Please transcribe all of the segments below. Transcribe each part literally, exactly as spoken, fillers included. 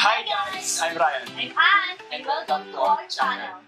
Hi guys! I'm Ryan. I'm Ann, and welcome to our channel.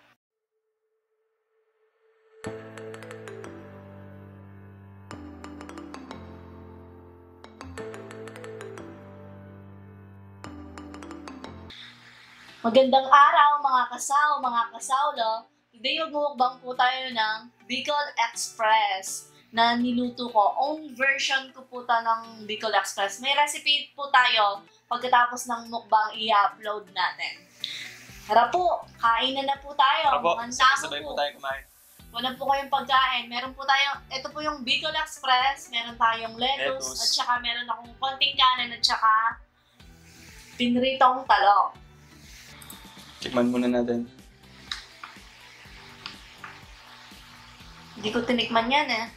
Magandang araw mga kasaw, mga kasawlo. Today magmumukbang po tayo ng Bicol Express na niluto ko. Own version ko po ta ng Bicol Express. May recipe po tayo pagkatapos ng mukbang i-upload natin. Tara po, kain na na po tayo. Tara po, Mansama sabay po. po tayo kumain. Wala po kayong pagkain. Meron po tayong, ito po yung Bicol Express. Meron tayong lettuce, Lettuce. at saka meron akong konting kanin at saka pinritong talong. Tikman muna natin. Hindi ko tinikman yan eh.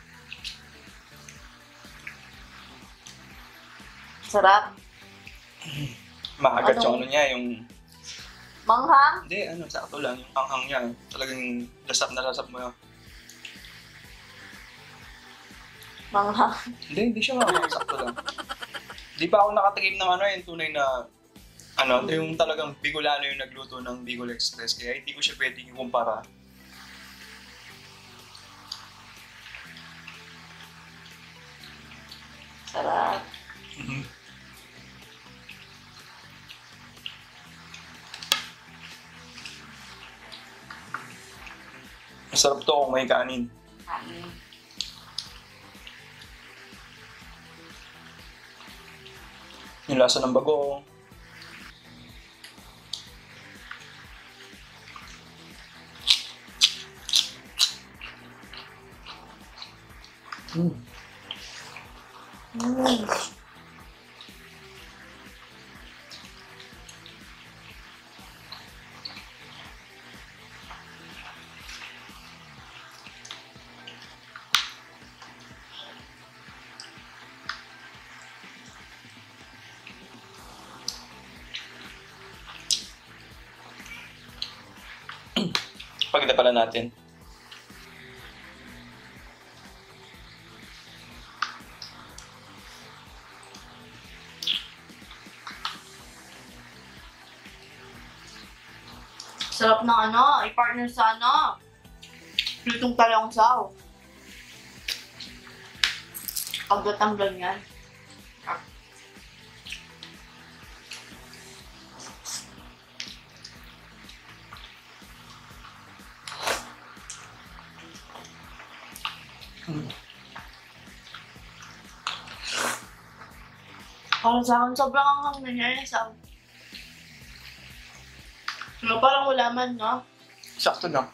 Sarap. Makagat Ano? yung ano niya, yung... Manghang? Hindi, ano, sakto lang. Yung anghang niya. Talagang lasap na lasap mo yun. Manghang. Hindi, hindi siya manghang. Sakto lang. Di pa ako nakatikim ng ano, yung tunay na... Ano, yung talagang Bicolano yung nagluto ng Bicol Express. Kaya hindi ko siya pwedeng ikumpara. Sarap. Mm-hmm. Masarap to kung may kanin. Kanin. Yung lasa ng bago. Mm. Mm. Pagkita pala natin. Sarap ng ano, i-partner sa ano. Pritong talong saw. Pagkatanggal yan. Mm. Para sa akin, sobrang anghang na niya eh. So, no, parang wala man, no? Sakto lang.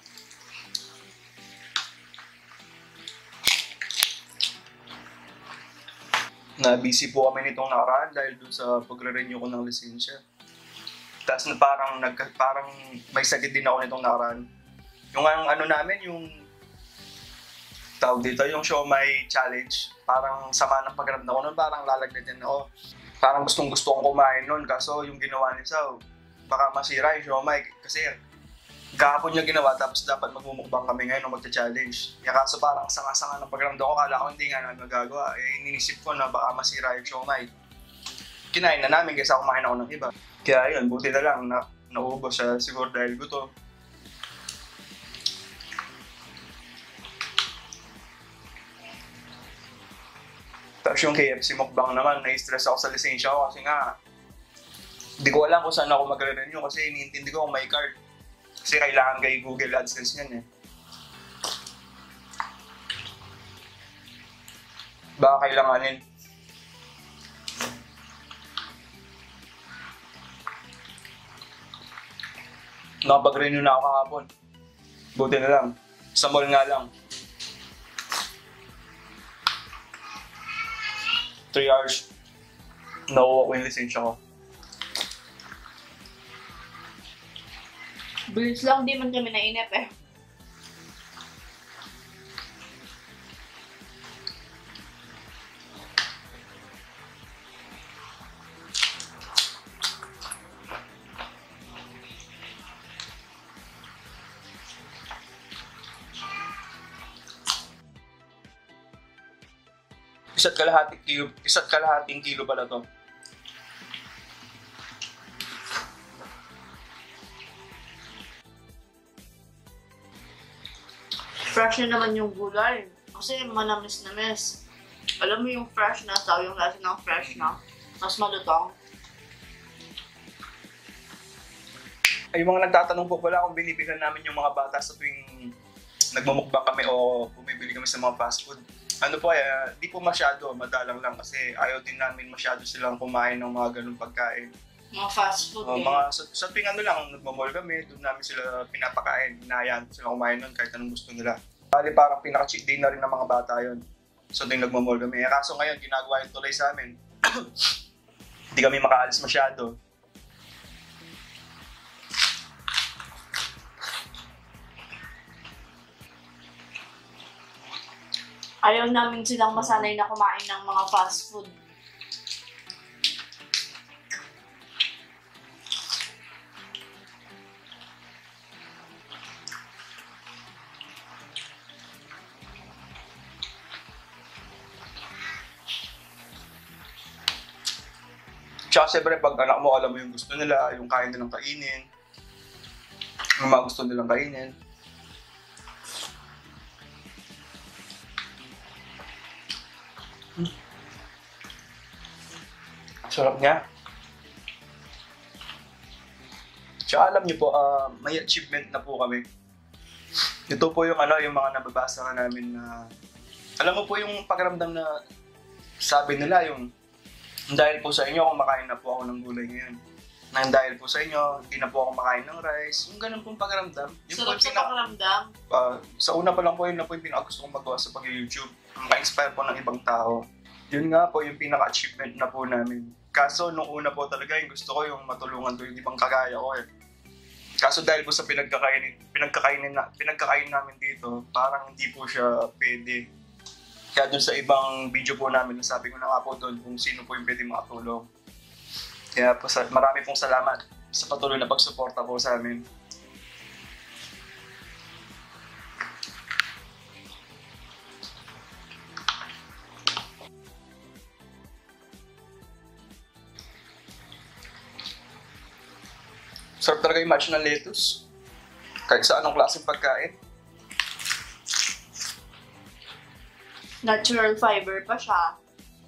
Na-busy po kami nitong nakaraan dahil dun sa pagre-renew ko ng lisensya. Tapos na parang, nag, parang may sakit din ako nitong nakaraan. Yung ang ano namin, yung tawag dito, yung siomai challenge, parang sama ng pagramdam ko nun, parang lalagnatin ako. Parang gustong gusto kong kumain nun, kaso yung ginawa ni Sao, baka masira yung siomai kasi kahapon niya ginawa tapos dapat magmumukbang kami ngayon o magta-challenge. Kaya kaso parang sanga-sanga ng pagramdam ko, kala ko hindi nga namin magagawa. Eh, ininisip ko na baka masira yung siomai. Kinain na namin kaysa kumain ako ng iba. Kaya yun, buti na lang na naubos siya siguro dahil gutom. Tapos yung K F C mukbang naman, na-stress ako sa lisensya ko kasi nga hindi ko alam kung saan ako magre-renew kasi iniintindi ko kung may card. Kasi kailangan kay Google AdSense yan eh. Baka kailanganin. Nakapag-renew na ako kahapon. Buti na lang. Sa mall nga lang. three hours. Nakuha ko yung lisensya ko. Bilis lang, di man kami nainip eh. Isa't kalahating kilo, isa't kalahating kilo pala to. Fresh na naman yung gulay. Kasi manamis-namis. Alam mo yung fresh na, sa yung lasa ng fresh na. Mas malutong. Ay, yung mga nagtatanong po pala kung binibilhan namin yung mga bata sa tuwing nagmumukbang kami o bumibili kami sa mga fast food. Ano po, eh, di po masyado, madalang lang kasi ayaw din namin masyado silang kumain ng mga ganung pagkain. Mga fast food. Uh, eh. mga, sa, sa tuwing ano lang, nagmamall kami, doon namin sila pinapakain, hinahayaan sila kumain nun kahit anong gusto nila. Bali parang pinaka-cheat day na rin ng mga bata yun. So tuwing nagmamall kami. Eh, kaso ngayon, ginagawa yung tuloy sa amin. Hindi kami makaalis masyado. Ayaw namin silang masanay na kumain ng mga fast food. Tsaka siyempre pag anak mo, alam mo yung gusto nila, yung kaya nilang kainin, yung mga gusto nilang kainin. Hmm. Sarap niya. Tsaka alam niyo po, uh, may achievement na po kami. Ito po yung ano, yung mga nababasa nga namin na, alam mo po yung pakiramdam na sabi nila yung dahil po sa inyo, kumakain na po ako ng gulay ngayon. Nang dahil po sa inyo, hindi na po ako makain ng rice. Yung ganun pong pakiramdam. Yung Sarap po sa pinak- pakiramdam. Uh, sa una pa lang po, yun na po yung pinaka-gusto kong magawa sa pag-YouTube. Maka-inspire po ng ibang tao. Yun nga po yung pinaka-achievement na po namin. Kaso nung una po talaga, yung gusto ko yung matulungan ko yung ibang kagaya ko eh. Kaso dahil po sa pinagkakainin, pinagkakainin, na, pinagkakainin namin dito, parang hindi po siya pwede. Kaya dun sa ibang video po namin, nasabi ko na nga po doon kung sino po yung pwede makatulong. Kaya po sa, marami pong salamat sa patuloy na pagsuporta po sa amin. Sarap talaga yung match ng lettuce. Kahit sa anong klaseng pagkain. Natural fiber pa siya.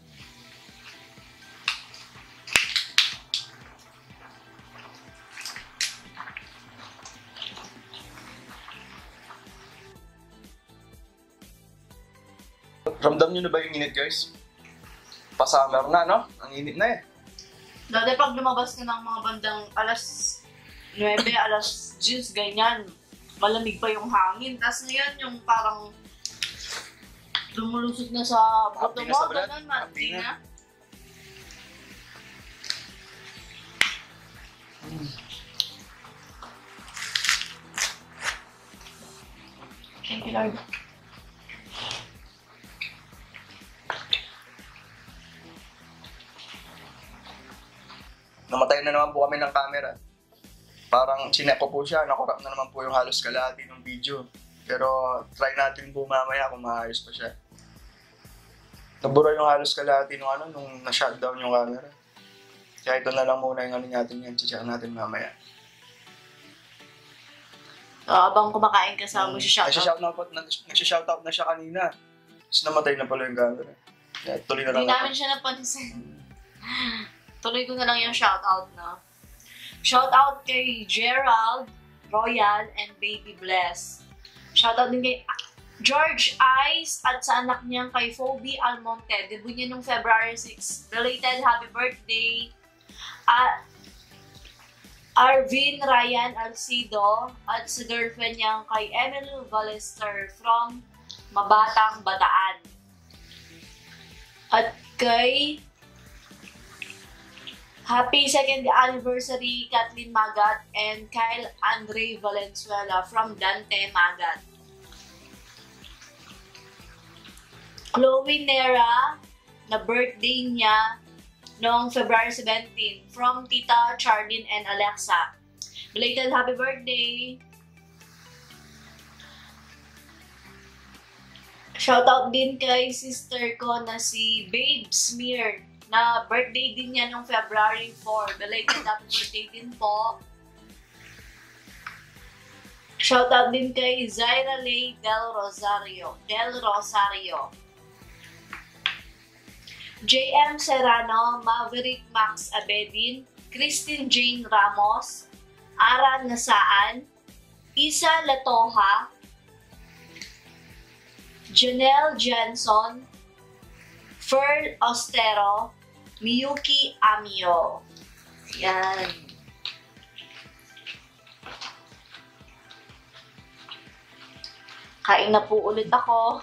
Ramdam nyo na ba yung init, guys? Pa-summer na, no? Ang init na eh. Dati pag lumabas ka ng mga bandang alas nuwebe, alas diyes, ganyan, malamig pa yung hangin. Tapos ngayon yung parang lumulusot na sa buto Happy na mo, sa balat. ganun, Happy mati na. na. Mm. Thank you, Lord. Namatay na naman po kami ng camera. Parang chinek ko po siya, nakurap na naman po yung halos kalahati ng video. Pero try natin po mamaya kung maayos pa siya. Nabura yung halos kalahati nung ano, nung na-shutdown yung camera. Kaya ito na lang muna yung ano natin yan, check natin mamaya. So, abang kumakain ka sa mo siya shoutout. Nagsha-shoutout na siya kanina. Tapos namatay na pala yung camera. Kaya tuloy na lang Hindi namin siya napansin. Tuloy ko na lang yung shoutout na. Shoutout kay Gerald, Royal, and Baby Bless. Shoutout din kay George Ice at sa anak niyang kay Phoebe Almonte. Debut niya nung February sixth. Belated happy birthday. At Arvin Ryan Alcido at sa girlfriend niyang kay Emily Ballester from Mabatang Bataan. At kay happy second anniversary Kathleen Magat and Kyle Andre Valenzuela from Dante Magat. Chloe Nera na birthday niya noong February seventeenth from Tita Charlene and Alexa. Belated happy birthday! Shoutout din kay sister ko na si Babe Smear na birthday din niya noong February fourth. Belated happy birthday din po. Shoutout din kay Zaira Lay Del Rosario. Del Rosario. J M Serrano, Maverick Max Abedin, Christine Jane Ramos, Ara Nasaan, Isa Latoha, Janelle Jenson, Ferl Ostero, Miyuki Amio. Yan. Kain na po ulit ako.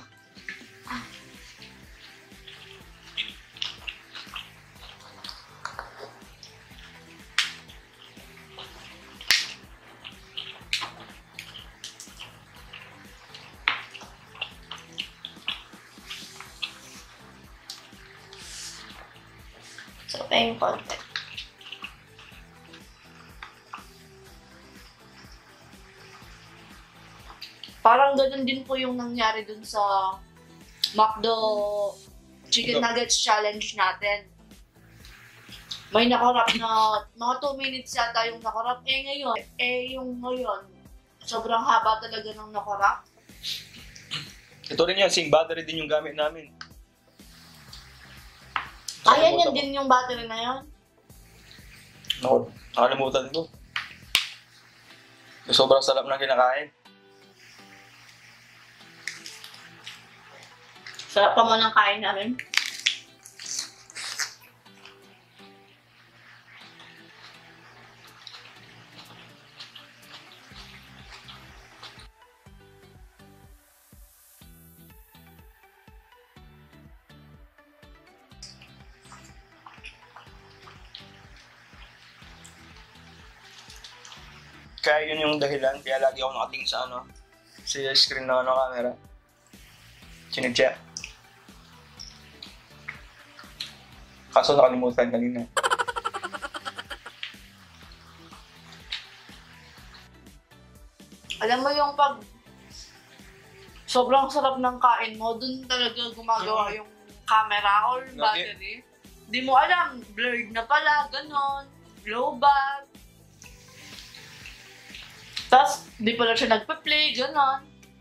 So, tayo yung konti. Parang ganun din po yung nangyari dun sa McDo Chicken Nuggets Challenge natin. May nakarap na mga two minutes yata yung nakarap. Eh ngayon, eh yung ngayon, sobrang haba talaga ng nakarap. Ito rin yan, sing battery din yung gamit namin. Ayan yan din yung battery na yan. Ako, nakalimutan ko. Sobrang sarap ng kinakain. Sarap pa mo ng kain namin. Kaya yun yung dahilan, kaya lagi ako nakatingin sa ano, sa screen ng ano, camera. Chinecheck. Kaso nakalimutan kanina. Alam mo yung pag sobrang sarap ng kain mo, dun talaga gumagawa yung camera or battery. Di mo alam, blurred na pala, ganon, low bat. Tapos, di pala siya nagpa-play, ganon.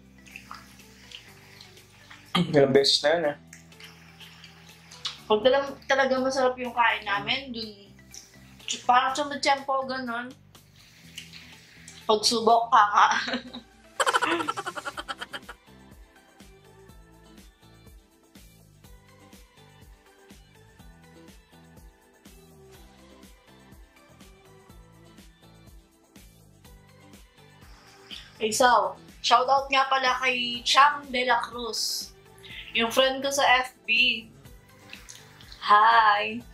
Ilang beses na yun eh. Pag talaga, talaga masarap yung kain namin, dun, parang sumatsyempo, ganon. Pagsubok ka nga. Isaw, shoutout nga pala kay Cham De La Cruz. Yung friend ko sa F B. Hi!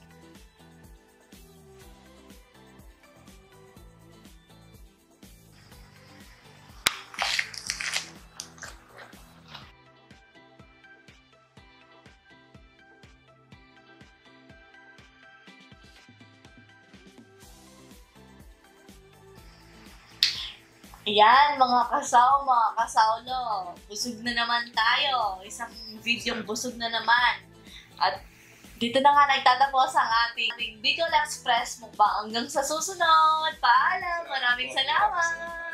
Ayan, mga kasaw, mga kasawlo. Busog na naman tayo. Isang videong busog na naman. At dito na nga nagtatapos ang ating, ating Bicol Express mukbang. Hanggang sa susunod. Paalam. Maraming salamat.